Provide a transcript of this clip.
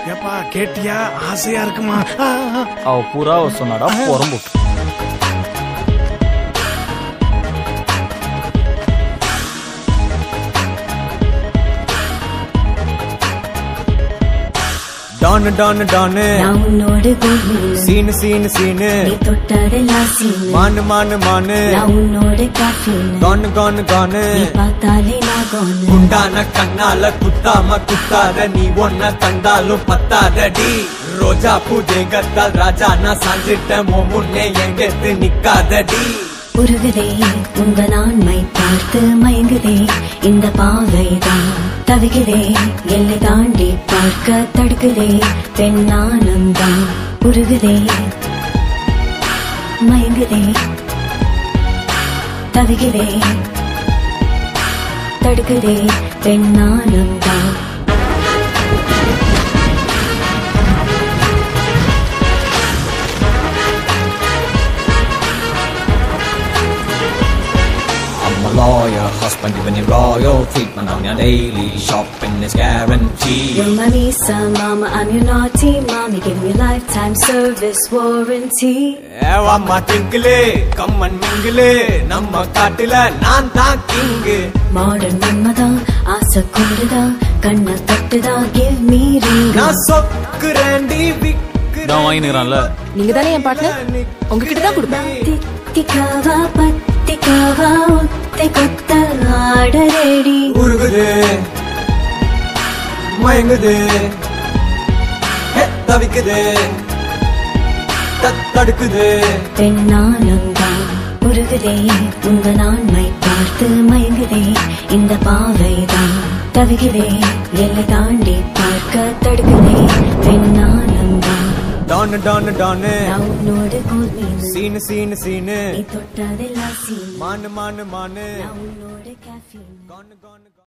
ஏப்பா கேட்டியா ஆசையா இருக்குமா அவ பூரா சொன்னாடா பொறம்பு டான் டான் டான் நான் உன்னோடு கோவில் சீனு சீனு சீனு நீ தொட்டதெல்லாம் சீனு மானு மானு மானு நான் உன்னோடு காஃபின் கானு கானு கானு நீ பார்த்தாலே நான் கோனு குண்டான கண்ணால குத்தாம குத்தாத நீ ஒன்ன தந்தாலும் பத்தாதடி ரோஜா பூஜைகத்தால் ராஜா நான் சாஞ்சிட்ட முன்னே எங்கெத்து நிக்காதடி உருகுதே உங்க நான்மை பார்த்து மயங்குதே இந்த பாவைதான் தவிக்குதே எல்லை தாண்டி பார்க்க தடுக்குதே பெண்ணானந்தான் உருகுதே மயங்குதே தவிக்குதே தடுக்குதே பெண்ணானந்தான் Lawyer, husband giving you royal treatment on your daily shopping is guaranteed. You're my Misa, mama, I'm your naughty mommy. Give me lifetime service warranty. Amma tinkle, come and mingle. Namma kaatila naan tha king. Modern mama, aasa kundada, kanna tattada, give me ring. Na sokkrandi vikkrandi. நான் வாங்கினேன்ல நீங்க தானே என் partner உங்ககிட்ட தான் கொடுப்பேன் தித்திக்காவா பத்திக்காவா ஒத்தை கொத்த ஆடரேடி உருகுதே மயங்குதே தவிக்குதே தடுக்குதே பெண்ணானந்தான் உருகுதே உங்க நான்மை பார்த்து மயங்குதே இந்த பாவைதான் தவிக்குதே எல்லை தாண்டி பார்க்க தடுக்குதே பெண்ணானந்தான் டான் டான் டான் நான் உன்னோடு கோவில் சீனு சீனு சீனு நீ தொட்டதெல்லாம் சீனு மானு மானு மானு நான் உன்னோடு காஃபின் கானு கானு